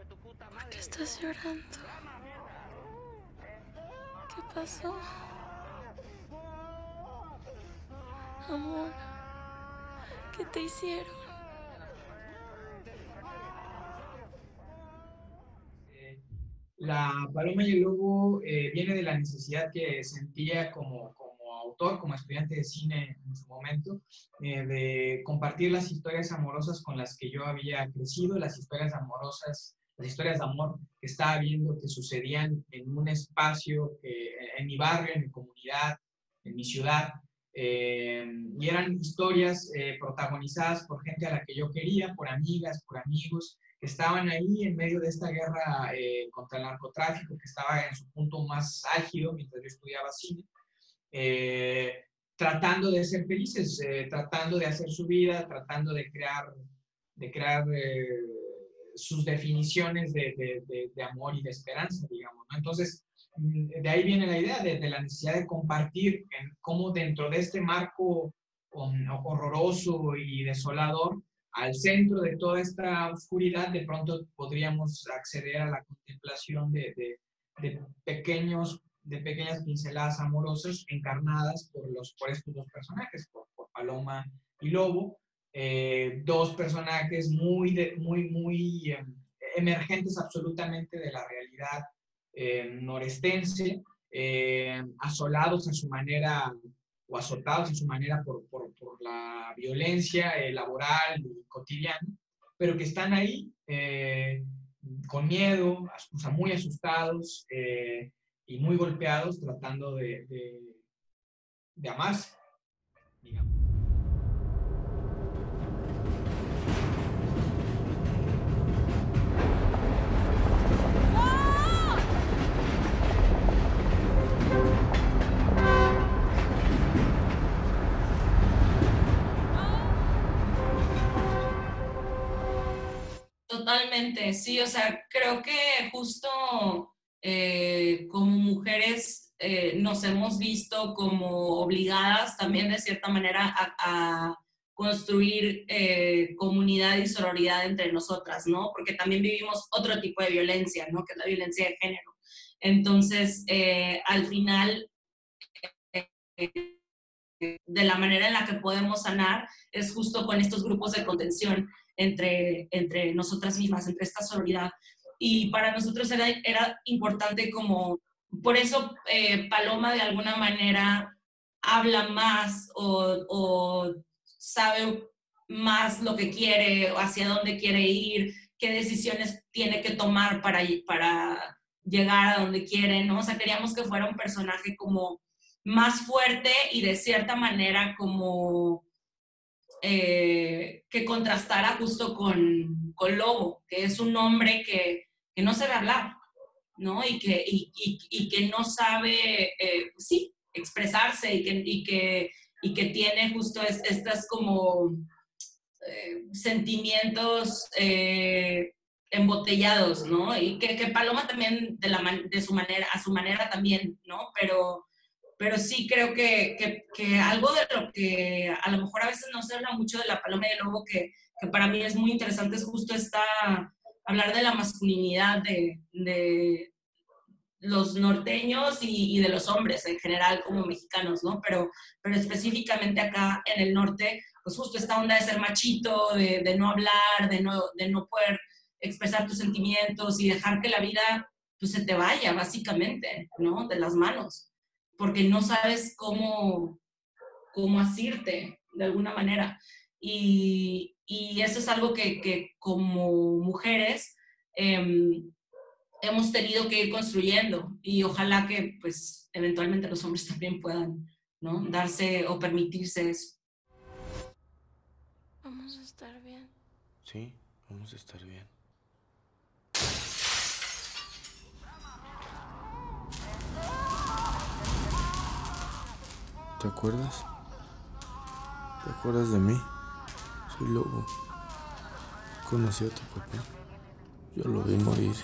¿Por qué estás llorando? ¿Qué pasó? Amor, ¿qué te hicieron? La Paloma y el Lobo viene de la necesidad que sentía como autor, como estudiante de cine en su momento, de compartir las historias amorosas con las que yo había crecido, las historias amorosas, las historias de amor que estaba viendo que sucedían en un espacio, en mi barrio, en mi comunidad, en mi ciudad. Y eran historias protagonizadas por gente a la que yo quería, por amigas, por amigos, que estaban ahí en medio de esta guerra contra el narcotráfico, que estaba en su punto más álgido mientras yo estudiaba cine, eh, tratando de ser felices, tratando de hacer su vida, tratando de crear sus definiciones de amor y de esperanza, digamos, ¿no? Entonces, de ahí viene la idea de la necesidad de compartir en cómo dentro de este marco horroroso y desolador, al centro de toda esta oscuridad, de pronto podríamos acceder a la contemplación de pequeños, de pequeñas pinceladas amorosas encarnadas por estos dos personajes, por Paloma y Lobo, dos personajes muy emergentes absolutamente de la realidad norestense, asolados a su manera o azotados en su manera por la violencia laboral y cotidiana, pero que están ahí con miedo, o sea, muy asustados y muy golpeados, tratando de amarse, digamos. Totalmente, sí, o sea, creo que justo como mujeres nos hemos visto como obligadas también de cierta manera a construir comunidad y sororidad entre nosotras, ¿no? Porque también vivimos otro tipo de violencia, ¿no? Que es la violencia de género. Entonces, al final, eh, de la manera en la que podemos sanar es justo con estos grupos de contención entre nosotras mismas, entre esta sororidad. Y para nosotros era importante como, por eso Paloma de alguna manera habla más o sabe más lo que quiere, o hacia dónde quiere ir, qué decisiones tiene que tomar para llegar a donde quiere, ¿no? O sea, queríamos que fuera un personaje como más fuerte y de cierta manera como que contrastara justo con Lobo, que es un hombre que no sabe hablar, ¿no? Y que no sabe, sí, expresarse y que tiene justo estas como sentimientos embotellados, ¿no? Y que Paloma también de su manera, a su manera también, ¿no? Pero sí creo que algo de lo que a lo mejor a veces no se habla mucho de la Paloma y el Lobo, que para mí es muy interesante, es justo hablar de la masculinidad de los norteños y de los hombres en general como mexicanos, ¿no? Pero específicamente acá en el norte, pues justo esta onda de ser machito, de no hablar, de no poder expresar tus sentimientos y dejar que la vida pues se te vaya básicamente, ¿no? De las manos, porque no sabes cómo asirte de alguna manera. Y eso es algo que como mujeres hemos tenido que ir construyendo y ojalá que pues eventualmente los hombres también puedan, ¿no? Darse o permitirse eso. Vamos a estar bien. Sí, vamos a estar bien. ¿Te acuerdas? ¿Te acuerdas de mí? Soy Lobo. Conocí a tu papá. Yo lo vi morir.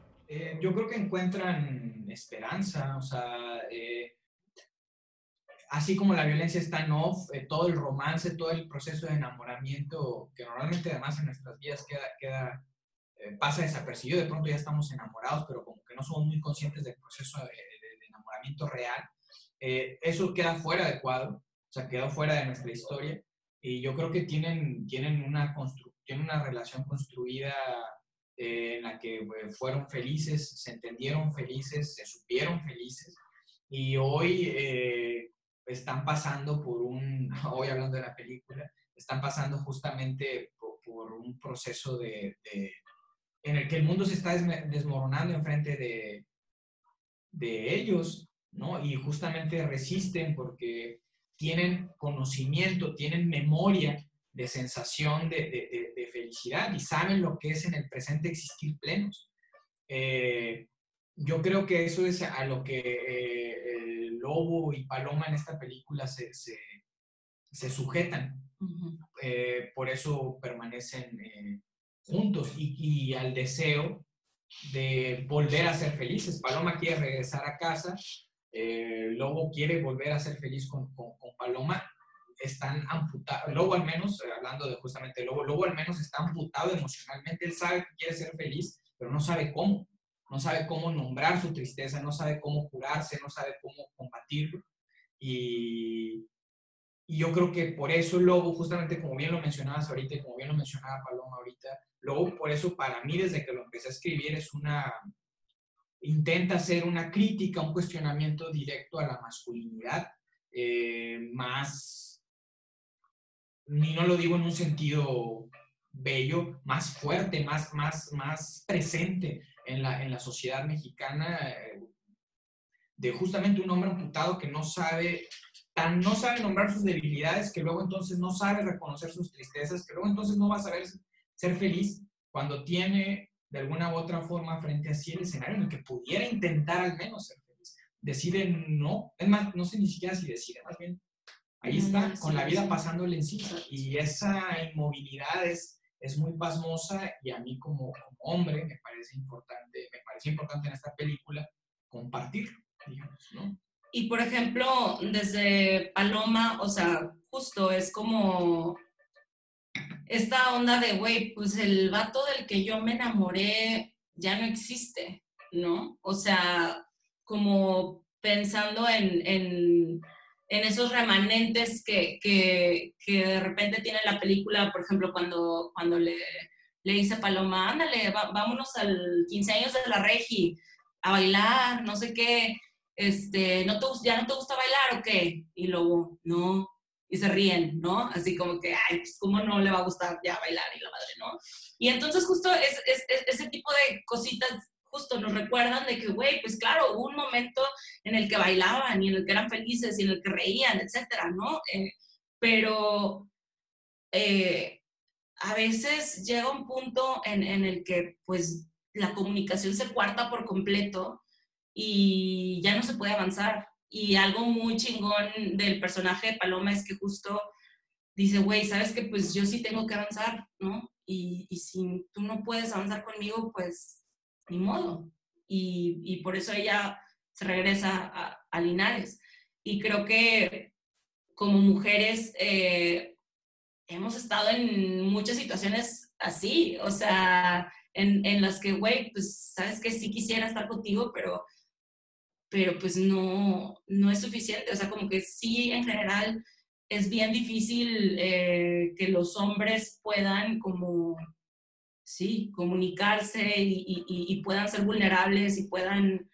Yo creo que encuentran esperanza, o sea, así como la violencia está en off, todo el romance, todo el proceso de enamoramiento, que normalmente además en nuestras vidas pasa desapercibido, de pronto ya estamos enamorados, pero como que no somos muy conscientes del proceso de enamoramiento real, eso queda fuera de cuadro, o sea, quedó fuera de nuestra historia, y yo creo que tienen una relación construida en la que fueron felices, se entendieron felices, se supieron felices, y hoy están pasando hoy hablando de la película, están pasando justamente por un proceso en el que el mundo se está desmoronando enfrente de ellos, ¿no? Y justamente resisten porque tienen conocimiento, tienen memoria de sensación de felicidad y saben lo que es en el presente existir plenos. Yo creo que eso es a lo que Lobo y Paloma en esta película se sujetan. Uh-huh. Por eso permanecen juntos y al deseo de volver a ser felices. Paloma quiere regresar a casa, Lobo quiere volver a ser feliz con Paloma. Están amputados, Lobo al menos, hablando de justamente Lobo al menos está amputado emocionalmente, él sabe que quiere ser feliz, pero no sabe cómo. No sabe cómo nombrar su tristeza, no sabe cómo curarse, no sabe cómo combatirlo. Y yo creo que por eso Lobo, justamente como bien lo mencionabas ahorita y como bien lo mencionaba Paloma ahorita, Lobo por eso para mí desde que lo empecé a escribir intenta hacer una crítica, un cuestionamiento directo a la masculinidad, más, ni no lo digo en un sentido bello, más fuerte, más presente en la sociedad mexicana, de justamente un hombre amputado que no sabe nombrar sus debilidades, que luego entonces no sabe reconocer sus tristezas, que luego entonces no va a saber ser feliz cuando tiene de alguna u otra forma frente a sí el escenario en el que pudiera intentar al menos ser feliz. Decide no, es más, no sé ni siquiera si decide, más bien ahí está, con la vida pasándole encima, y esa inmovilidad es muy pasmosa, y a mí como hombre me parece importante en esta película compartirlo, digamos, ¿no? Y por ejemplo, desde Paloma, o sea, justo es como esta onda de, güey, pues el vato del que yo me enamoré ya no existe, ¿no? O sea, como pensando en esos remanentes que de repente tiene la película, por ejemplo, cuando le dice a Paloma, ándale, vámonos al 15 años de la Regi, a bailar, no sé qué, ¿ya no te gusta bailar o qué? Y luego, no, y se ríen, ¿no? Así como que, ay, pues cómo no le va a gustar ya bailar y la madre, ¿no? Y entonces justo ese tipo de cositas justo nos recuerdan de que, güey, pues claro, hubo un momento en el que bailaban y en el que eran felices y en el que reían, etcétera, ¿no? Pero a veces llega un punto en el que, pues, la comunicación se cuarta por completo y ya no se puede avanzar. Y algo muy chingón del personaje de Paloma es que justo dice, güey, ¿sabes qué? Pues yo sí tengo que avanzar, ¿no? Y si tú no puedes avanzar conmigo, pues ni modo. Y por eso ella se regresa a Linares. Y creo que como mujeres hemos estado en muchas situaciones así, o sea, en las que, güey, pues sabes que sí quisiera estar contigo, pero pues no es suficiente. O sea, como que sí, en general, es bien difícil que los hombres puedan como, sí, comunicarse y puedan ser vulnerables y puedan,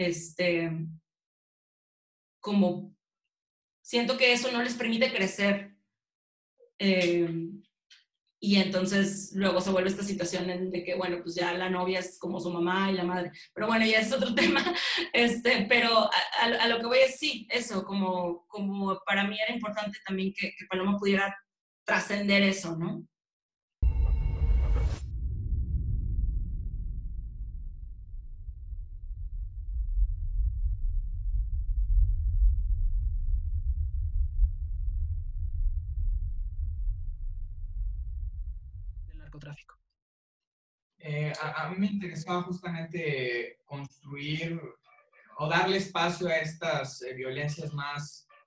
como, siento que eso no les permite crecer. Y entonces luego se vuelve esta situación de que, bueno, pues ya la novia es como su mamá y la madre. Pero bueno, ya es otro tema. Pero a lo que voy es sí, eso, como para mí era importante también que Paloma pudiera trascender eso, ¿no? Del narcotráfico. A mí me interesaba justamente construir o darle espacio a estas violencias más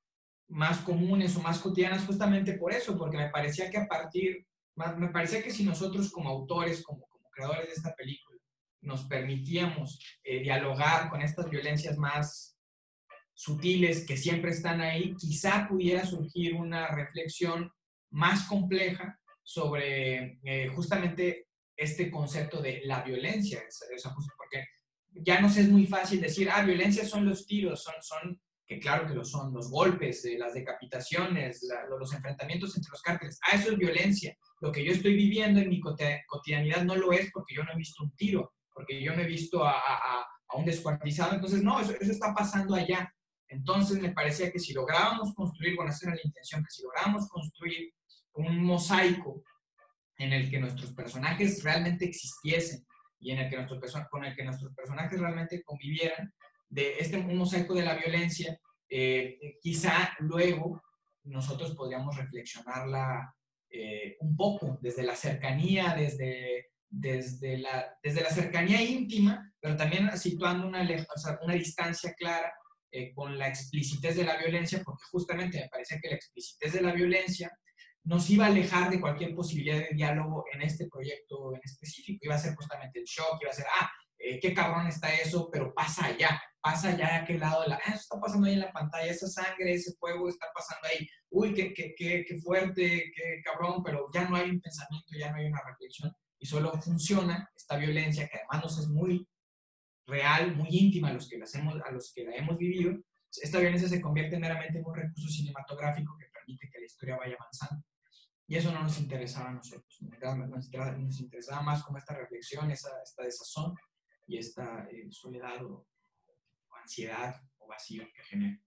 más comunes o más cotidianas justamente por eso, porque me parecía que me parecía que si nosotros como autores, como creadores de esta película, nos permitíamos dialogar con estas violencias más sutiles que siempre están ahí, quizá pudiera surgir una reflexión más compleja sobre justamente este concepto de la violencia, porque ya nos es muy fácil decir, violencia son los tiros, que claro que lo son, los golpes, las decapitaciones, los enfrentamientos entre los cárteles, eso es violencia. Lo que yo estoy viviendo en mi cotidianidad no lo es porque yo no he visto un tiro, porque yo no he visto a un descuartizado, entonces no, eso está pasando allá. Entonces me parecía que si lográbamos construir, bueno, esa era la intención, que si lográbamos construir un mosaico en el que nuestros personajes realmente existiesen y en el que con el que nuestros personajes realmente convivieran, un mosaico de la violencia, quizá luego nosotros podríamos reflexionarla un poco desde la cercanía, desde la cercanía íntima, pero también situando una distancia clara con la explicitez de la violencia, porque justamente me parece que la explicitez de la violencia nos iba a alejar de cualquier posibilidad de diálogo en este proyecto en específico. Iba a ser justamente el shock, iba a ser, qué cabrón está eso, pero pasa allá de aquel lado de eso está pasando ahí en la pantalla, esa sangre, ese fuego está pasando ahí, uy, qué fuerte, qué cabrón, pero ya no hay un pensamiento, ya no hay una reflexión, y solo funciona esta violencia, que además nos es muy real, muy íntima a los que la hemos vivido. Esta violencia se convierte meramente en un recurso cinematográfico que permite que la historia vaya avanzando. Y eso no nos interesaba a nosotros. Nos interesaba más como esta reflexión, esta desazón y esta soledad o ansiedad o vacío que genera.